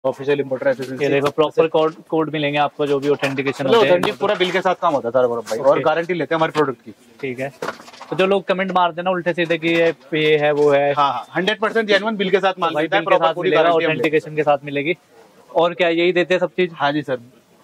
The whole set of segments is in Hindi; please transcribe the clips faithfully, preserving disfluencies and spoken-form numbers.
Official importer efficiency. ये देखो प्रॉपर कोड कोड मिलेंगे आपको जो भी ऑथेंटिकेशन होता है। ऑथेंटिक पूरा बिल के साथ काम होता है सर भाई, और गारंटी लेते हैं हमारे प्रोडक्ट की। ठीक है, तो जो लोग कमेंट मारते हैं ना उल्टे सीधे कि ये ये है वो है, हाँ हाँ हंड्रेड परसेंट जेन्युइन बिल के साथ माल भाई मिलता है, बिल के साथ पूरी मिलेगा, गारंटी ऑथेंटिकेशन के साथ मिलेगी। और क्या यही देते हैं सब चीज? हाँ जी सर।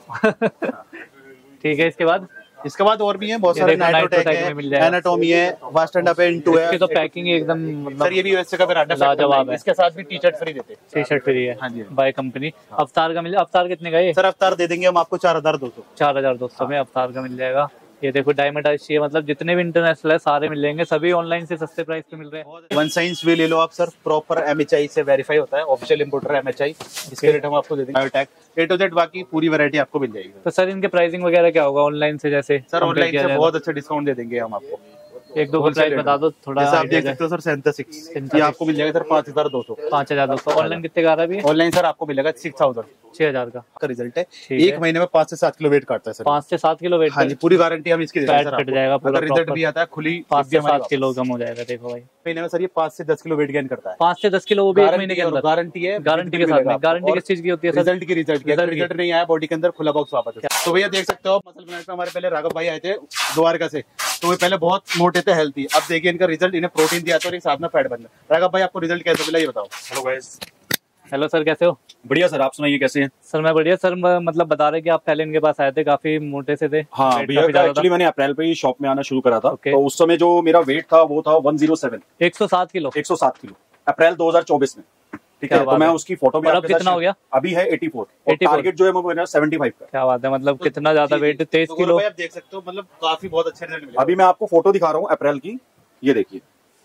ठीक है, इसके बाद इसके बाद और भी है बहुत सारे, नाइट्रोटेक है, एनाटॉमी है, वास्ट एंड अप है, इनटू है। इसकी तो पैकिंग एकदम मतलब सर ये भी यूएसए का ब्रांड है, लाजवाब है। इसके साथ भी टी शर्ट फ्री देते हैं। टी शर्ट फ्री है हाँ जी बाय कंपनी। अवतार का मिल, अवतार कितने का ये? सर अवतार दे देंगे हम आपको चार हजार दो सौ चार हजार दो सौ में अवतार का मिल जाएगा। ये देखो डायमंडाइज चाहिए, मतलब जितने भी इंटरनेशनल है सारे मिल जाएंगे, सभी ऑनलाइन से सस्ते प्राइस पे मिल रहे हैं। वन साइंस भी ले लो आप सर, प्रॉपर एमएचआई से वेरीफाई होता है, ऑफिशियल इंपोर्टर एमएचआई, इसके रेट हम आपको दे देंगे। बायोटेक ए टू जेड बाकी पूरी वैरायटी आपको मिल जाएगी। तो सर इनके प्राइसिंग वगैरह क्या होगा ऑनलाइन से? जैसे सर ऑनलाइन से बहुत अच्छा डिस्काउंट दे देंगे हम आपको। एक दो प्राइस बता दो थोड़ा। जैसे आप देख सकते हो सर सेंथेसिक्स, ये आपको मिल जाएगा सर पाँच हजार दो सौ। पाँच हजार दो सौ ऑनलाइन कितने का आ रहा है? ऑनलाइन सर आपको मिलेगा सिक्स थाउजेंड छह हजार का का रिजल्ट है। एक महीने में पाँच से सात किलो वेट काटता है सर। पाँच से सात किलो वेट? हाँ जी, पूरी गारंटी हम इसकी देते हैं सर। कट जाएगा पूरा, रिजल्ट भी आता है खुली पाँच से सात किलो कम हो जाएगा। देखो भाई महीने में सर ये पाँच से दस किलो वेट गेन करता है। पाँच से दस किलो वो भी एक महीने के अंदर? गारंटी है, गारंटी के साथ में। गारंटी किस चीज की होती है सर? रिजल्ट की। रिजल्ट की रिजल्ट नहीं आया बॉडी के अंदर, खुला बॉक्स वापस है। तो भैया देख सकते हो मसल ब्रांड में हमारे पहले राघव भाई आए थे द्वारका से, तो वे पहले बहुत मोटे थे, हेल्थी। अब देखिए इनका रिजल्ट, इन्हें प्रोटीन दिया था और एक साथ में फैट बना। राघव भाई आपको रिजल्ट कैसे मिला ये बताओ। Hello guys. हेलो सर, कैसे हो? बढ़िया सर, आप सुनाइए कैसे हैं? सर मैं बढ़िया सर, मतलब बता रहे कि आप पहले इनके पास आए थे, काफी मोटे से थे। हाँ भैया, एक्चुअली मैंने अप्रैल पे ही शॉप में आना शुरू करा था। okay. तो उस समय जो मेरा वेट था वो था वन जीरो सेवन, एक सौ सात किलो। एक सौ सात किलो अप्रैल दो हज़ार चौबीस में। ठीक है, तो मैं उसकी फोटो भी आपके कितना हो गया? अभी है चौरासी और टारगेट जो है वो मेरा पचहत्तर का। क्या बात है, मतलब कितना ज्यादा वेट, तेईस किलो। आप देख सकते हो, मतलब काफी बहुत अच्छे रिजल्ट मिले। अभी मैं आपको फोटो दिखा रहा हूँ अप्रैल की, ये देखिए,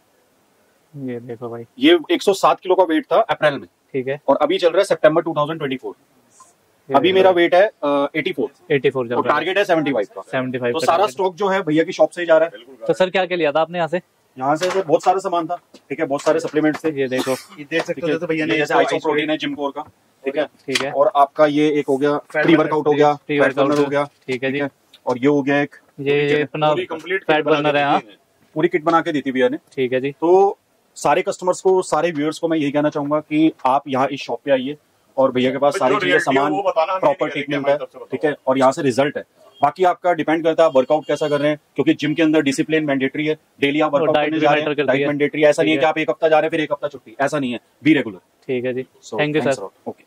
ये देखो भाई, ये एक सौ सात किलो का वेट था अप्रैल में। ठीक है, और अभी चल रहा है सितंबर दो हज़ार चौबीस। अभी मेरा वेट है चौरासी, चौरासी और टारगेट है पचहत्तर का। पचहत्तर तो सारा स्टॉक जो है भैया की शॉप से ही जा रहा है। तो सर क्या क्या लिया था आपने यहाँ से? यहाँ से बहुत सारा सामान था, ठीक है, बहुत सारे सप्लीमेंट्स थे। ये देखो, ये देख सकते हो तो भैया ने जैसे आइसो प्रोटीन है जिम कोर का, ठीक है ठीक है। और आपका ये एक हो गया प्री वर्कआउट हो गया, प्री फैट बर्नर वर्कआउट हो गया, ठीक है जी। और ये हो गया एक, ये अपना फैट बर्नर है। हाँ, पूरी किट बना के दी थी भैया ने। ठीक है जी। तो सारे कस्टमर्स को, सारे व्यूअर्स को मैं यही कहना चाहूंगा कि आप यहाँ इस शॉप पे आइए और भैया के पास सारी चीजें, सामान प्रॉपर ट्रीटमेंट है, ठीक है, और यहाँ से रिजल्ट है। बाकी आपका डिपेंड करता है आप वर्कआउट कैसा कर रहे हैं, क्योंकि जिम के अंदर डिसिप्लिन मैंडेटरी है, डेली आप वर्कआउट करने जा रहे हैं, डाइट मैंडेटरी है। ऐसा नहीं है कि आप एक हफ्ता जा रहे हैं फिर एक हफ्ता छुट्टी, ऐसा नहीं है, बी रेगुलर। ठीक है जी, थैंक यू सर। ओके।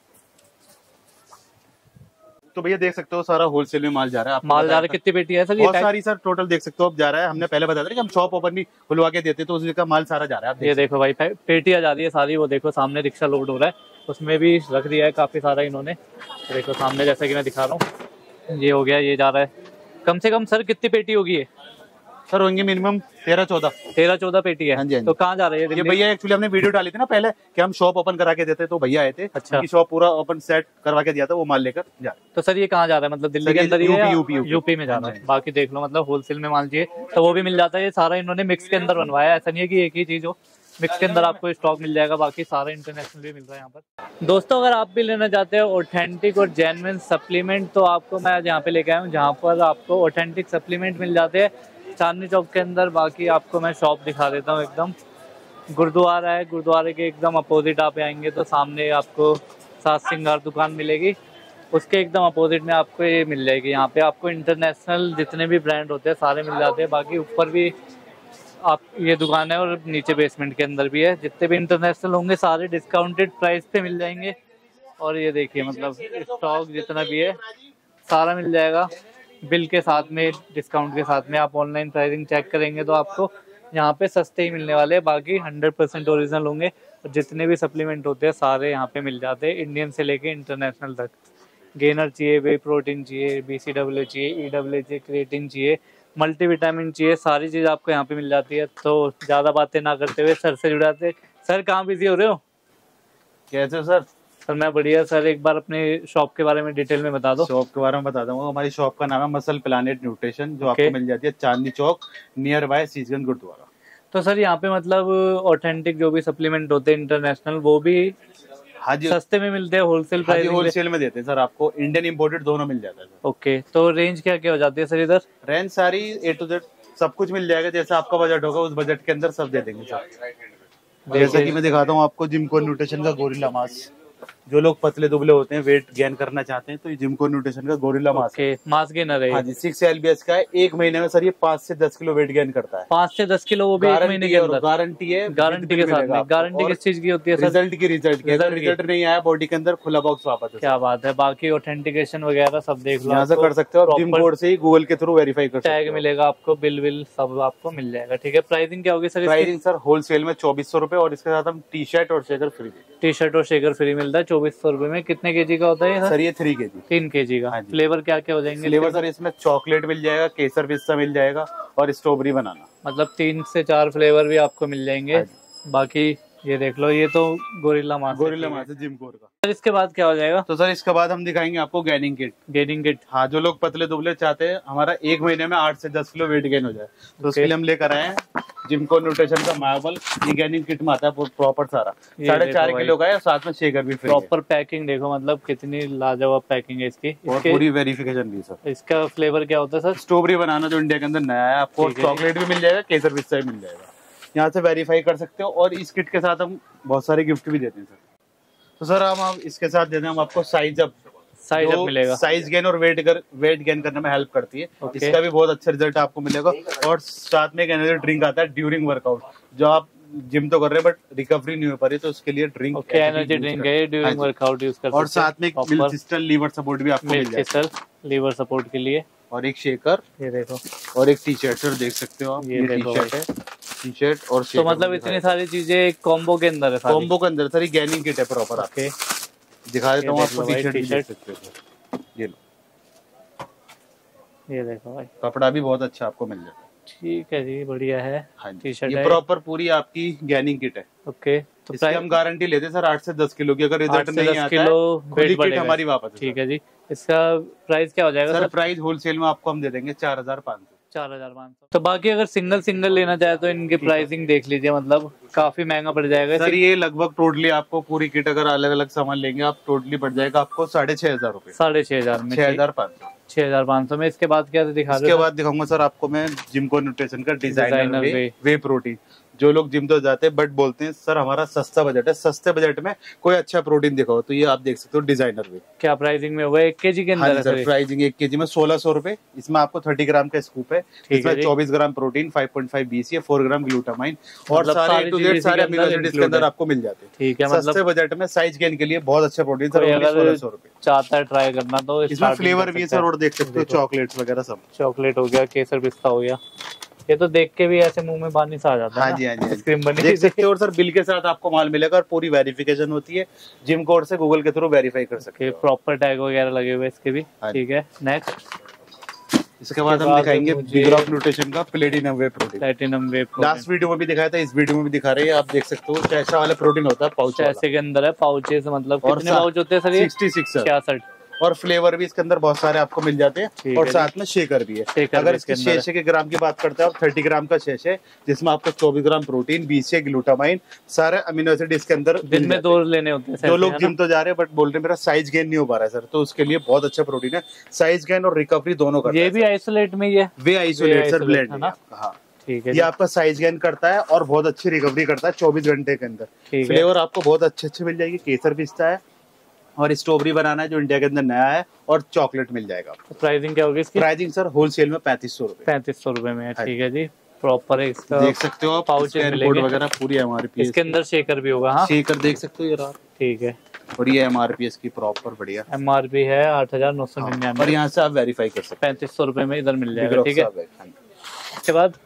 तो भैया देख सकते हो सारा होलसेल में माल जा रहा है। माल जा रहा है, कितनी पेटी है सर? बहुत सारी सर, टोटल देख सकते हो अब जा रहा है। हमने पहले बताया था कि हम शॉप ओपन भी खुलवा के देते, तो उसी का माल सारा जा रहा है। ये देखो भाई, पेटियां जा रही है सारी। वो देखो सामने रिक्शा लोड हो रहा है, उसमें भी रख दिया है काफी सारा इन्होंने। देखो सामने, जैसा कि मैं दिखा रहा हूँ, ये हो गया, ये जा रहा है। कम से कम सर कितनी पेटी होगी ये? सर होंगे मिनिमम तेरह चौदह तेरह चौदह पेटी है। हाँ जी, हाँ जी। तो कहाँ जा रहे हैं ये भैया? एक्चुअली हमने वीडियो डाली थी ना पहले कि हम शॉप ओपन करा के देते, तो भैया आए थे। अच्छा, शॉप पूरा ओपन सेट करवा के दिया था, वो माल लेकर जा रहे। तो सर ये कहाँ जा रहा है, मतलब दिल्ली के अंदर ही है? यूपी यूपी में जा रहा है। बाकी देख लो, मतलब होलसेल में माल चाहिए तो वो भी मिल जाता है। ये सारा इन्होंने मिक्स के अंदर बनवाया, ऐसा नहीं है कि एक ही चीज हो, मिक्स के अंदर आपको स्टॉक मिल जाएगा। बाकी सारा इंटरनेशनल भी मिल रहा है यहाँ पर। दोस्तों अगर आप भी लेना चाहते हो ऑथेंटिक और जेन्युइन सप्लीमेंट, तो आपको मैं यहाँ पे लेके आया हूँ, जहाँ पर आपको ऑथेंटिक सप्लीमेंट मिल जाते हैं चांदनी चौक के अंदर। बाकी आपको मैं शॉप दिखा देता हूँ। एकदम गुरुद्वारा है, गुरुद्वारे के एकदम अपोजिट आप आएंगे तो सामने आपको सात सिंगार दुकान मिलेगी, उसके एकदम अपोजिट में आपको ये मिल जाएगी। यहाँ पे आपको इंटरनेशनल जितने भी ब्रांड होते हैं सारे मिल जाते हैं। बाकी ऊपर भी आप ये दुकान है और नीचे बेसमेंट के अंदर भी है, जितने भी इंटरनेशनल होंगे सारे डिस्काउंटेड प्राइस पे मिल जाएंगे। और ये देखिए, मतलब स्टॉक जितना भी है सारा मिल जाएगा बिल के साथ में, डिस्काउंट के साथ में। आप ऑनलाइन प्राइसिंग चेक करेंगे तो आपको यहाँ पे सस्ते ही मिलने वाले हैं। बाकी हंड्रेड परसेंट ओरिजिनल होंगे और जितने भी सप्लीमेंट होते हैं सारे यहाँ पे मिल जाते हैं, इंडियन से लेके इंटरनेशनल तक। गेनर चाहिए, वे प्रोटीन चाहिए, बी सी डब्ल्यू चाहिए, ई डब्ल्यू चाहिए, क्रिएटिन चाहिए, मल्टीविटामिन चाहिए, सारी चीज़ आपको यहाँ पे मिल जाती है। तो ज़्यादा बातें ना करते हुए सर से जुड़ाते। सर कहाँ बिजी हो रहे हो? कैसे हो सर? सर मैं बढ़िया। सर एक बार अपने शॉप के बारे में डिटेल में बता दो। शॉप के बारे में बता दूंगा। हमारी शॉप का नाम है मसल प्लानेट न्यूट्रिशन, जो आपको मिल जाती है चांदनी चौक नियर बाय सीसगंज गुरुद्वारा। तो सर यहाँ पे मतलब ऑथेंटिक जो भी सप्लीमेंट होते हैं इंटरनेशनल, वो भी हाँ जी सस्ते में मिलते हैं, होलसेल प्राइस? होलसेल में देते हैं सर, आपको इंडियन इंपोर्टेड दोनों मिल जाता है सर। ओके, तो रेंज क्या क्या हो जाती है सर इधर? रेंज सारी ए टू जेड सब कुछ मिल जाएगा, जैसा आपका बजट होगा उस बजट के अंदर सब दे देंगे सर। जैसा कि मैं दिखाता हूँ आपको, जिम को न्यूट्रिशन का गोरिल्ला मास, जो लोग पतले दुबले होते हैं, वेट गेन करना चाहते हैं, तो ये जिमको न्यूट्रिशन का गोरिल्ला मास्क है। ओके, मास्क गेनर है। हाँ जी, सिक्स एलबीएस का है। एक महीने में सर ये पाँच से दस किलो वेट गेन करता है। पाँच से दस किलो वो भी एक महीने के अंदर। गारंटी है, गारंटी के साथ में। गारंटी किस चीज की होती है सर? रिजल्ट की। रिजल्ट की। अगर रिजल्ट नहीं आया बॉडी के अंदर, खुला बॉक्स वापस है। क्या बात है। बाकी ऑथेंटिकेशन वगैरह सब देख लो, यहाँ से कर सकते हो। जिम कोड से ही गूगल के थ्रू वेरीफाई कर सकते हो। टैग मिलेगा आपको, बिल विल सब आपको मिल जाएगा। ठीक है, प्राइसिंग क्या होगी सर? प्राइसिंग सर होलसेल में चौबीस सौ रूपये, और इसके साथ हम टी शर्ट और शेकर फ्री। टी शर्ट और शेकर फ्री मिलता है चौबीस सौ रूपये में। कितने केजी का होता है सर? ये थ्री के जी। तीन केजी का। फ्लेवर क्या क्या हो जाएंगे? फ्लेवर सर इसमें चॉकलेट मिल जाएगा, केसर पिस्ता मिल जाएगा, और स्ट्रॉबेरी बनाना। मतलब तीन से चार फ्लेवर भी आपको मिल जाएंगे। बाकी ये देख लो, ये तो गोरिल्ला मास्क। गोरिल्ला मास्क है जिम कोड का। सर इसके बाद क्या हो जाएगा? तो सर इसके बाद हम दिखाएंगे आपको गेनिंग किट। Gaining kit. हाँ, जो लोग पतले दुबले चाहते हैं, हमारा एक महीने में आठ से दस किलो वेट गेन हो जाए, तो उसके लिए हम लेकर आए हैं जिमको न्यूट्रिशन का मार्बल। ये गेनिंग किट में आता है प्रॉपर सारा, साढ़े चार किलो का है, साथ में शेकर भी फ्री। प्रॉपर पैकिंग देखो, मतलब कितनी लाजवाब पैकिंग है इसकी। और पूरी वेरिफिकेशन भी सर। इसका फ्लेवर क्या होता है सर? स्ट्रॉबेरी बनाना, जो इंडिया के अंदर नया है। आपको चॉकलेट भी मिल जाएगा, केसर पिस्ता भी मिल जाएगा। यहाँ से वेरीफाई कर सकते हो। और इस किट के साथ हम बहुत सारे गिफ्ट भी देते हैं सर। तो सर हम आप इसके साथ देते हैं हम आपको साइज अप। साइज अप मिलेगा। साइज गेन और वेट कर वेट गेन करने में हेल्प करती है। okay. इसका भी बहुत अच्छा रिजल्ट आपको मिलेगा। और साथ में एक एनर्जी ड्रिंक आता है ड्यूरिंग वर्कआउट। जो आप जिम तो कर रहे हैं बट रिकवरी नहीं हो पा रही, तो उसके लिए ड्रिंक okay, एनर्जी ड्रिंक है, ड्यूरिंग वर्कआउट यूज कर सकते हैं। और साथ में मिल्क क्रिस्टल लीवर सपोर्ट भी आपको मिल जाएगा सर, लीवर सपोर्ट के लिए। और एक शेकर, ये देखो, और एक टी शर्ट सर, देख सकते हो आप। ये, ये टी शर्ट है, टी शर्ट और तो मतलब इतनी सारी चीजें एक कॉम्बो के अंदर है। कॉम्बो के अंदर सर ये गेनिंग किट है प्रॉपर। ओके, दिखा देता हूँ आपको। टी शर्ट, ये लो, ये देखो भाई, कपड़ा भी बहुत अच्छा आपको मिल जाएगा। ठीक है जी, बढ़िया है। हाँ, टी शर्ट ये प्रॉपर पूरी आपकी गेनिंग किट है। ओके, तो इसकी हम गारंटी लेते हैं सर आठ से दस किलो की। अगर रिजल्ट नहीं आता किलो है, किट हमारी वापस है। ठीक है जी। इसका प्राइस क्या हो जाएगा सर? प्राइस होलसेल में आपको हम दे देंगे चार हजार पाँच सौ। चार हजार पाँच सौ। तो बाकी अगर सिंगल सिंगल लेना चाहे तो इनकी प्राइसिंग देख लीजिए, मतलब काफी महंगा पड़ जाएगा सर। ये लगभग टोटली आपको पूरी किट अगर अलग अलग सामान लेंगे आप, टोटली पड़ जाएगा आपको साढ़े छह हजार रूपए। साढ़े छह हजार में, छह हजार पाँच सौ। छह हजार पाँच सौ में। इसके बाद क्या दिखा? इसके बाद दिखाऊंगा सर आपको मैं जिमको न्यूट्रिशन का designer whey, whey, whey protein. जो लोग जिम तो जाते हैं बट बोलते हैं सर हमारा सस्ता बजट है, सस्ते बजट में कोई अच्छा प्रोटीन दिखाओ, तो ये आप देख सकते हो डिजाइनर वे। क्या प्राइसिंग में होगा? एक केजी के अंदर? हाँ सर, प्राइसिंग एक केजी में सोलह सौ रूपये। इसमें आपको थर्टी ग्राम का स्कूप है, इसमें चौबीस gram protein, five point five BC, four gram glutamine, और सारे टू जेड सारे अमीनो एसिड इसके अंदर आपको मिल जाते हैं। ठीक है, सस्ते बजट में साइज गेन के लिए बहुत अच्छा प्रोटीन सर। सोलह सौ रूपये चाहता है ट्राई करना तो इसमें फ्लेवर भी है सर, और देख सकते हो चॉकलेट्स वगैरह सब। चॉकलेट हो गया, केसर पिस्ता हो गया। ये तो देख के भी ऐसे मुंह में पानी सा आ जाता है। हाँ जी, हाँ जी, आइसक्रीम बनी देख सकते हो। और सर बिल के साथ आपको माल मिलेगा, और पूरी वेरिफिकेशन होती है जिम कोड से, गूगल के थ्रू वेरीफाई कर सकते हैं। प्रॉपर टैग वगैरह लगे हुए इसके भी। ठीक है, नेक्स्ट। इसके बाद हम दिखाएंगे बिग रॉक न्यूट्रिशन का platinum whey protein. Platinum whey last video में भी दिखाया था, इस वीडियो में भी दिखा रहे हैं। आप देख सकते हो कैसा वाला प्रोटीन होता है, पाउच ऐसे के अंदर है, पाउचेस मतलब कितने पाउच होते हैं सर? ये छियासठ छियासठ। और फ्लेवर भी इसके अंदर बहुत सारे आपको मिल जाते हैं, और साथ में शेकर भी है। अगर इसके शेशे के ग्राम की बात करते हैं आप, थर्टी ग्राम का शेशे, जिसमें आपको चौबीस ग्राम प्रोटीन, बीस से ग्लूटामाइन, सारे अमीनो एसिड इसके अंदर। दिन में दो लेने होते हैं। जो लोग जिम तो जा रहे हैं बट बोल रहे हैं मेरा साइज गेन नहीं हो पा रहा है सर, तो उसके लिए बहुत अच्छा प्रोटीन है। साइज गेन और रिकवरी दोनों करता है। ये भी आइसोलेट में ही है? वे आइसोलेट सर, ब्लेंड है। हाँ, ठीक है। ये आपका साइज गेन करता है और बहुत अच्छी रिकवरी करता है चौबीस घंटे के अंदर। फ्लेवर आपको बहुत अच्छे अच्छे मिल जाएगी। केसर पिस्ता है, और स्ट्रॉबेरी बनाना है जो इंडिया के अंदर नया है, और चॉकलेट मिल जाएगा। तो प्राइसिंग क्या होगी इसकी? प्राइसिंग सर होलसेल में पैंतीस सौ रूपये। पैंतीस सौ रूपये में। ठीक है जी, प्रॉपर इसका देख सकते हो आप, पाउच वगैरह पूरी एमआरपी। इसके अंदर शेकर भी होगा? हाँ, शेकर देख सकते हो यार। ठीक है, और ये एमआरपी इसकी प्रॉपर बढ़िया एमआरपी है आठ हजार नौ सौ निन्यानवे। और यहाँ से आप वेरीफाई कर सकते हैं, पैंतीस सौ रूपये में इधर मिल जाएगा। ठीक है, इसके बाद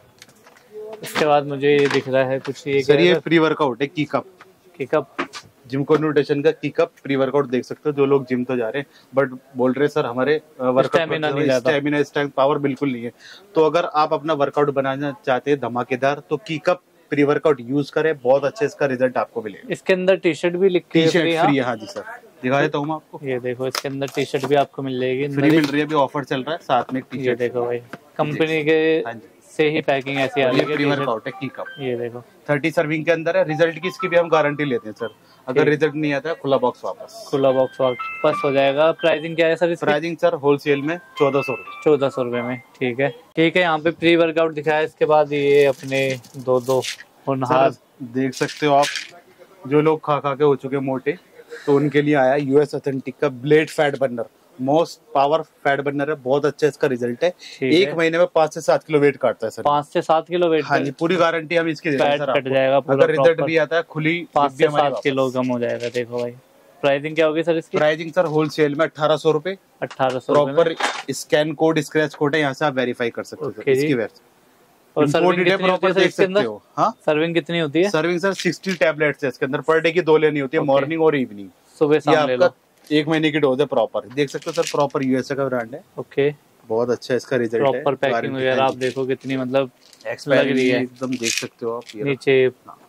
इसके बाद मुझे ये दिख रहा है कुछ, ये सर ये प्री वर्कआउट है, की कप। की कप जिमको न्यूट्रिशन का की कप प्री वर्कआउट देख सकते हो। जो लोग जिम तो जा रहे हैं बट बोल रहे सर हमारे वर्कआउट स्टेमिना स्ट्रेंथ पावर बिल्कुल नहीं है, तो अगर आप अपना वर्कआउट बनाना चाहते हैं धमाकेदार, तो की कप प्री वर्कआउट यूज करें, बहुत अच्छे इसका रिजल्ट आपको मिलेगा। इसके अंदर टी शर्ट भी लिखी है, टी शर्ट फ्री है। हाँ जी सर, दिखा देता हूँ मैं आपको। ये देखो, इसके अंदर टी शर्ट भी आपको मिल जाएगी, फ्री मिल रही है, अभी ऑफर चल रहा है, साथ में टी शर्ट। देखो भाई, कंपनी के से ही पैकिंग ऐसी आ रही है। प्री वर्कआउट है की कप, ये देखो थर्टी सर्विंग के अंदर है। रिजल्ट की इसकी भी हम गारंटी लेते हैं सर। अगर रिजल्ट नहीं आता है, खुला बॉक्स वापस। खुला बॉक्स वापस हो जाएगा। प्राइसिंग क्या है सर इसकी? प्राइसिंग सर होलसेल में चौदह सौ रूपये। चौदह सौ रूपये में। ठीक है, ठीक है। यहाँ पे प्री वर्कआउट दिखाया, इसके बाद ये अपने दो दो होनहार देख सकते हो आप। जो लोग खा खा के हो चुके मोटे, तो उनके लिए आया यूएस ऑथेंटिक का blade fat burner, most power fat burner है, बहुत अच्छा इसका रिजल्ट है। एक है। महीने में पाँच से सात किलो वेट काटता है सर, पाँच से सात किलो वेट। हाँ जी, पूरी गारंटी हम इसकी देते हैं फैट सर कट जाएगा पूरा, अगर रिजल्ट भी आता है खुली पाँच से सात किलो कम हो जाएगा। देखो भाई प्राइसिंग क्या होगी सर इसकी? प्राइसिंग सर होलसेल में अठारह सौ रूपये, अठारह सौ proper scan code scratch code है, यहाँ से आप वेरीफाई कर सकते हो सर इसकी वेबसाइट। और सर्विंग कितनी होती है देख इसके अंदर? सकते हो। हाँ, सर्विंग कितनी होती है? सर्विंग सर सिक्सटी टैबलेट्स है इसके अंदर, पर डे की दो लेनी होती है, मॉर्निंग और इवनिंग। सुबह शाम ले लो। एक महीने की डोज है प्रॉपर, देख सकते हो सर, प्रॉपर यूएसए का ब्रांड है। ओके, बहुत अच्छा इसका रिजल्ट है। प्रॉपर पैकिंग वगैरह आप देखो कितनी मतलब लग रही है, एकदम देख सकते हो आप। नीचे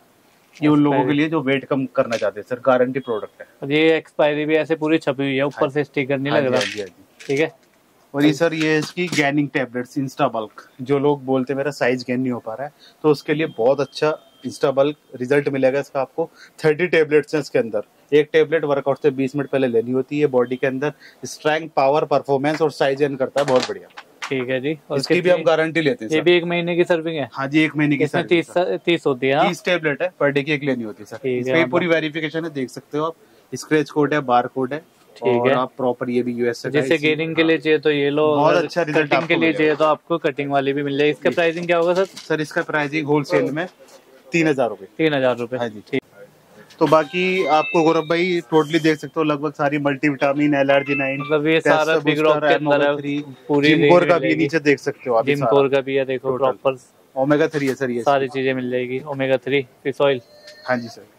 ये उन लोगों के लिए जो वेट कम करना चाहते हैं सर, गारंटी प्रोडक्ट है। और ये एक्सपायरी भी ऐसे पूरी छपी हुई है, ऊपर से स्टिकर नहीं लग रहा। ठीक है। और ये सर ये इसकी गैनिंग टैबलेट्स इंस्टा बल्क, जो लोग बोलते हैं मेरा साइज गेन नहीं हो पा रहा है, तो उसके लिए बहुत अच्छा इंस्टा बल्क रिजल्ट मिलेगा इसका आपको। थर्टी टैबलेट्स हैं इसके अंदर, एक टैबलेट वर्कआउट से बीस मिनट पहले लेनी होती है। बॉडी के अंदर स्ट्रेंथ, पावर, परफॉर्मेंस और साइज गेन करता है, बहुत बढ़िया। ठीक है जी। और इसकी भी हम गारंटी लेते हैं। ये भी एक महीने की सर्विंग है? हाँ जी, एक महीने की। इसमें तीस तीस होती है? तीस टैबलेट है, पर डे की एक लेनी होती है सर। इसमें पूरी वेरिफिकेशन है, देख सकते हो आप, स्क्रैच कोड है, बार कोड है। ठीक है। आप प्रॉपर ये भी यूएस से, जैसे गेनिंग के लिए चाहिए तो ये लो, बहुत अच्छा रिजल्ट कटिंग के लिए चाहिए तो आपको कटिंग वाली भी मिल जाएगी। इसका प्राइसिंग क्या होगा सर? सर इसका प्राइसिंग होलसेल में तीन हजार रूपए। तीन हजार रूपए। हाँ जी। तो बाकी आपको गौरव भाई टोटली देख सकते हो, लगभग सारी मल्टीविटामिन, एलआरजी नाइन, मतलब ये सारा बिग रॉक के अंदर है। पूरी जिमकोर का भी नीचे देख सकते हो आप, जिमकोर का भी है, देखो प्रॉपर ओमेगा थ्री है सर, ये सारी चीजें मिल जाएगी। Omega three, fish oil. हाँ जी सर।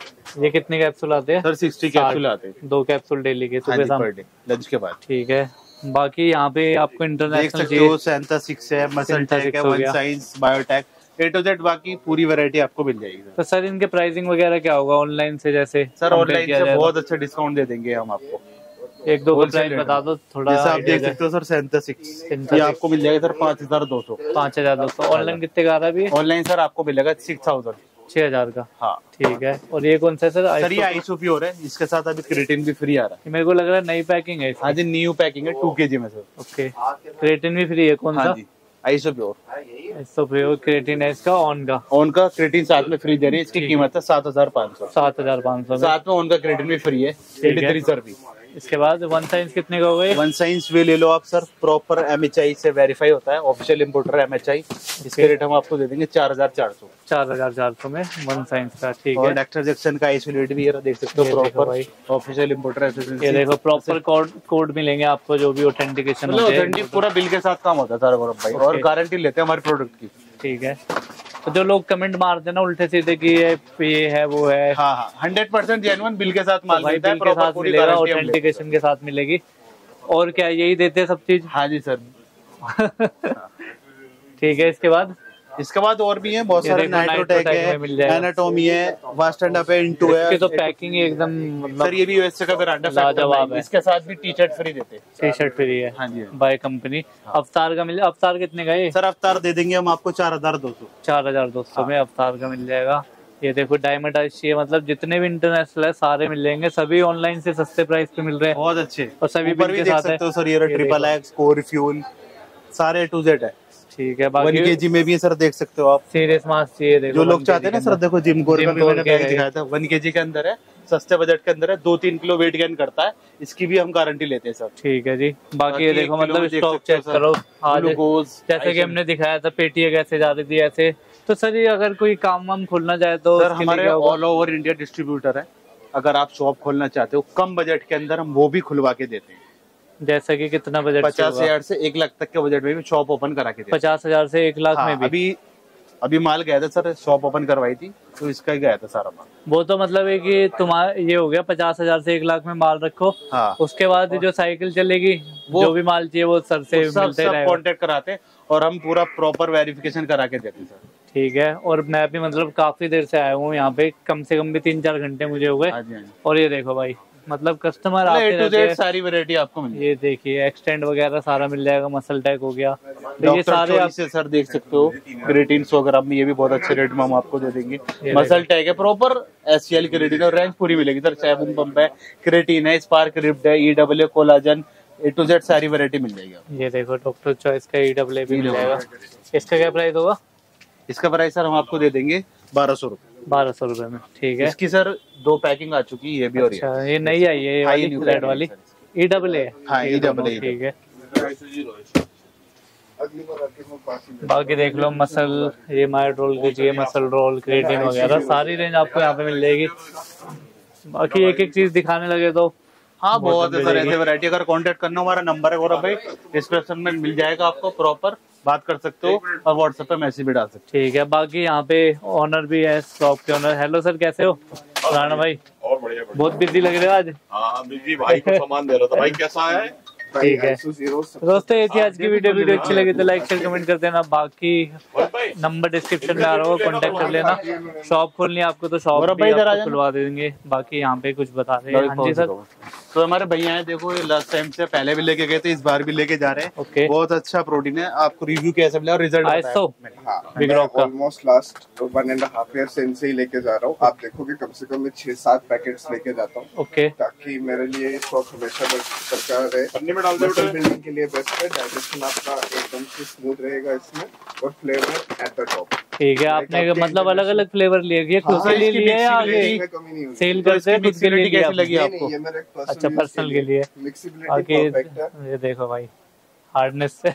ये कितने कैप्सूल आते हैं सर? सिक्सटी कैप्सूल आते हैं, दो कैप्सूल डेली के, सुबह शाम पर डे लंच के बाद। ठीक है। बाकी यहाँ पे आपको इंटरनेशनल देख सकते हो, सेंथासिक्स है, मसल टेक है, one science, biotech, A to Z, बाकी पूरी वैरायटी आपको मिल जाएगी। तो सर इनके प्राइसिंग वगैरह क्या होगा ऑनलाइन से? जैसे सर ऑनलाइन से बहुत अच्छा डिस्काउंट दे देंगे हम आपको। एक दो प्राइस बता दो थोड़ा। जैसा आप देख सकते हो सर, सेंथासिक्स ये आपको मिल जाएगा सर पाँच हजार दो सौ। पाँच हजार दो सौ। ऑनलाइन कितने का आ रहा है? ऑनलाइन सर आपको मिलेगा सिक्स थाउजेंड, छह हजार का। हाँ ठीक है। और ये कौन सा है सर? सर ये आइसो प्योर है, इसके साथ अभी क्रिएटिन भी फ्री आ रहा है। मेरे को लग रहा है नई पैकिंग है। हाँ जी, न्यू पैकिंग है, टू के जी में सर। ओके। क्रिएटिन भी फ्री है? कौन सा? Iso pure. Iso pure creatine है इसका, ऑन का। ऑन का क्रिएटिन साथ में फ्री दे रही है, इसकी कीमत है सात हजार पाँच सौ। सात हजार पाँच सौ साथ में ऑन का क्रिएटिन भी फ्री है, एटी सर भी। इसके बाद वन साइंस कितने का होगा? वन साइंस भी ले लो आप सर, प्रॉपर एमएचआई से वेरीफाई होता है, ऑफिशियल इंपोर्टर एमएचआई। इसके रेट हम आपको दे देंगे चार हजार चार सौ। चार हजार चार सौ में वन साइंस का। ठीक है। और डेक्स्टर जैक्सन का आइसोलेट भी है, देख सकते हो, प्रॉपर ऑफिशियल इंपोर्टर है। ये देखो प्रॉपर कोड कोड मिलेंगे आपको, जो भी ऑथेंटिकेशन होता है। ऑथेंटिक पूरा बिल के साथ काम होता है सर गौरव भाई, और गारंटी लेते हैं हमारे प्रोडक्ट की। ठीक है। तो जो लोग कमेंट मारते हैं ना उल्टे सीधे कि ये ये है वो है, हाँ हाँ, हंड्रेड परसेंट जेन्युइन बिल के साथ माल मिलता है, बिल के साथ मिलेगा, ऑथेंटिकेशन के साथ मिलेगी। और क्या यही देते हैं सब चीज? हाँ जी सर। ठीक है। इसके बाद इसके बाद और भी है बहुत सारे, नाइट्रोटेक है, एनाटॉमी है, वास्ट एंड अप है, इंटू है। इसकी तो पैकिंग एकदम मतलब सर ये भी यूएसए का ब्रांड है, लाजवाब है। इसके साथ भी टी शर्ट फ्री देते हैं। टी शर्ट फ्री है? हाँ जी, बाय कंपनी। अवतार का मिल, अवतार कितने का है? सर अवतार दे देंगे हम आपको चार हजार दो सौ। चार हजार दो सौ में अवतार का मिल जाएगा। ये देखो डायमंड आइस, ये मतलब जितने भी इंटरनेशनल है सारे मिल जाएंगे, सभी ऑनलाइन से सस्ते प्राइस पे मिल रहे हैं, बहुत अच्छे। और सभी बिल के साथ है सर। ये ट्रिपल एक्स, कोर फ्यूल, सारे टू जेड है। ठीक है। वन केजी में भी सर देख सकते हो आप, सीरियस मास चाहिए देखो, जो लोग चाहते हैं ना सर। देखो जिम कोर का भी मैंने बैग दिखाया था, वन केजी के अंदर है, सस्ते बजट के अंदर है, दो तीन किलो वेट गेन करता है, इसकी भी हम गारंटी लेते हैं सर। ठीक है जी। बाकी ये देखो मतलब स्टॉक चेक करो आज, जैसे कि हमने दिखाया था पेटियां कैसे जा रही थी ऐसे। तो सर ये अगर कोई काम वाम खोलना चाहे तो सर हमारे ऑल ओवर इंडिया डिस्ट्रीब्यूटर है, अगर आप शॉप खोलना चाहते हो कम बजट के अंदर हम वो भी खुलवा के देते हैं। जैसे कि कितना बजट? पचास हजार से एक लाख तक के बजट में भी शॉप ओपन करा के देते हैं। पचास हजार से एक लाख हाँ, में भी? अभी अभी माल गया था सर, शॉप ओपन करवाई थी तो इसका ही गया था सारा माल। वो तो मतलब है कि तुम्हारा ये हो गया पचास हजार से एक लाख में माल रखो, हाँ। उसके बाद जो साइकिल चलेगी, जो भी माल चाहिए वो सर से मिलते रहेगा, कांटेक्ट कराते और हम पूरा प्रॉपर वेरिफिकेशन करा के देते सर। ठीक है। और मैं भी मतलब काफी देर से आया हूँ यहाँ पे, कम से कम भी तीन चार घंटे मुझे हो गए। और ये देखो भाई मतलब कस्टमर आते रहते हैं, सारी वैरायटी आपको मिल, ये देखिए एक्सटेंड वगैरह सारा मिल जाएगा, मसल टैग हो गया, ये सारे आप से सर देख सकते हो। क्रेटिन सौ ग्राम में ये भी बहुत अच्छे रेट में हम आपको दे देंगे। मसल टैग है प्रॉपर, एससीएल क्रेटिन और रेंज पूरी मिलेगी सर। सैबूम पंप है, क्रेटिन है, स्पार्क रिप्ड है, E W collagen, A to Z सारी वैरायटी मिल जाएगी। ये देखो डॉक्टर चॉइस का ई डब्ल्यू भी मिल जाएगा। इसका क्या प्राइस होगा? इसका प्राइस सर हम आपको दे देंगे बारह सौ रुपए। बारह सौ रुपए में, ठीक है। इसकी सर दो पैकिंग आ चुकी है, ये भी और ये। अच्छा, ये नई आई है, ये हाँ, ये वाली new रेड पैकिंग वाली है सर। ई डबल ए। हाँ, ये E double दोनों, A, ठीक है। बाकी देख लो मसल, ये माइट रोल की चाहिए, मसल रोल, क्रिएटिन वगैरह सारी रेंज आपको यहाँ पे मिल जाएगी। बाकी एक एक चीज दिखाने लगे तो हाँ बहुत है सर, मिलेगी। ऐसे वैरायटी। अगर कांटेक्ट करना, हमारा नंबर है गौरव भाई, डिस्क्रिप्शन में मिल जाएगा आपको, प्रॉपर बात कर सकते हो और व्हाट्सएप पे मैसेज भी डाल सकते ठीक है। बाकी यहाँ पे ऑनर भी है, शॉप के ऑनर। हेलो सर, कैसे हो राणा भाई? और बढ़िया बढ़िया। बहुत बिजी लग रहे हो आज। हाँ बिजी, भाई को सामान दे रहा था। भाई कैसा है? ठीक है दोस्तों, ये थी आज की वीडियो। वीडियो अच्छी लगी तो लाइक शेयर कमेंट कर देना। बाकी नंबर डिस्क्रिप्शन में आ रहा होगा, कांटेक्ट कर लेना। शॉप खोलनी है आपको तो शॉप और भी भाई इधर आ आपको जाना। खुलवा देंगे। बाकी यहाँ पे कुछ बता रहे हैं। हाँ जी सर। तो हमारे भैया हैं, देखो ये लास्ट टाइम से पहले भी लेके गए थे, इस बार भी लेके जा रहे हैं। ओके। बहुत अच्छा प्रोटीन है, आपको रिव्यू कैसे मिला और रिजल्ट आज तो बिग रॉक का almost last one and half year से इनसे ही लेके जा रहा हूँ। आप देखोगे कम से कम मैं छह सात पैकेट्स लेके जाता हूँ, ओके, ताकि मेरे लिए स्टॉक हमेशा बरकरार रहे। पन्नी में डाल दे मसल बेटा। बिल्डिंग के लिए बेस्ट है, डाइजेशन आपका एकदम से स्मूथ रहेगा इसमें, और फ्लेवर एट द टॉप। ठीक है। आपने मतलब अलग अलग फ्लेवर लिए, ये खुद के लिए लिए या आगे इसमें कमी नहीं होगी। सेल करते हैं? खुद के लिए लिया कैसी लगी नहीं, आपको? नहीं, ये मेरे personal अच्छा, use पर्सनल के लिए। मिक्सिबिलिटी बाकी परफेक्ट है। ये देखो भाई, हार्डनेस से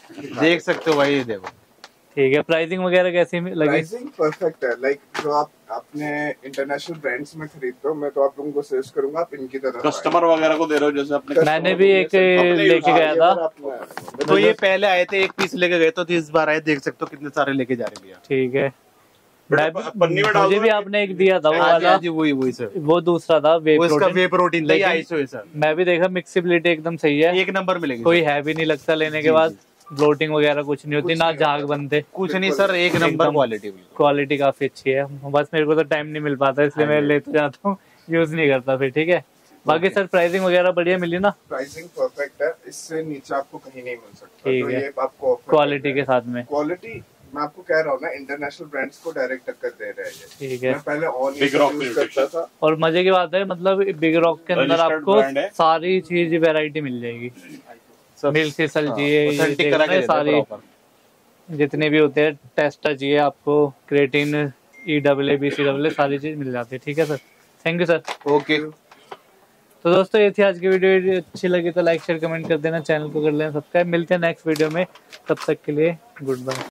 देख सकते हो भाई, ये देखो। ठीक है। प्राइसिंग वगैरह कैसी लगी? प्राइसिंग परफेक्ट है। लाइक जो आप अपने इंटरनेशनल ब्रांड्स में खरीदते हो, मैं तो आप लोगों को सजेस्ट करूंगा आप इनकी तरफ कस्टमर वगैरह को दे रहे हो जैसे अपने? मैंने भी एक लेके गया था। तो ये पहले आए थे, एक पीस लेके गए, तो इस बार आए, देख सकते हो कितने सारे लेके जा रहे हैं भैया। ठीक है। मैं भी- पन्नी में डाल मुझे दो। भी आपने एक दिया था वो हाँ जी, वाला, हाँ जी, वही वही सर। वो दूसरा था वे वो इसका प्रोटीन। वे प्रोटीन था, ये लेकिन- आइसो है सर। मैं भी देखा, मिक्सिबिलिटी एकदम सही है, एक नंबर मिलेगी कोई सर। हैवी नहीं लगता लेने के बाद। ब्लोटिंग वगैरह कुछ नहीं होती, ना झाग बनते। कुछ नहीं सर, एक नंबर एकदम क्वालिटी। क्वालिटी काफी अच्छी है। बस मेरे को तो टाइम नहीं मिल पाता, इसलिए मैं लेते जाता हूँ, यूज नहीं करता फिर। ठीक है। बाकी सर प्राइसिंग वगैरह बढ़िया मिली ना? प्राइसिंग परफेक्ट है, इससे नीचे आपको कहीं नहीं मिल सकता। ठीक तो है। ये आपको क्वालिटी के साथ में। क्वालिटी मैं आपको कह रहा हूँ ना, इंटरनेशनल ब्रांड्स को डायरेक्ट टक्कर दे रहे हैं ये। ठीक है। मैं पहले on Big Rock use Nutrition। करता था। और मजे की बात है, मतलब बिग रॉक के अंदर Registered आपको brand है। सारी चीज वैरायटी मिल जाएगी। मिल्क सीसल चाहिए, ये Authentic देखो करा ना, के देते हैं सारी proper। जितने भी होते हैं, टेस्टा चाहिए आपको, creatine, E double A, B C double A, सारी चीज मिल जाती है। ठीक है sir, thank you sir. Okay. तो दोस्तों ये थी आज की वीडियो। वीडियो अच्छी लगी तो लाइक शेयर कमेंट कर देना, चैनल को कर लेना सब्सक्राइब। मिलते हैं नेक्स्ट वीडियो में, तब तक के लिए गुड बाय।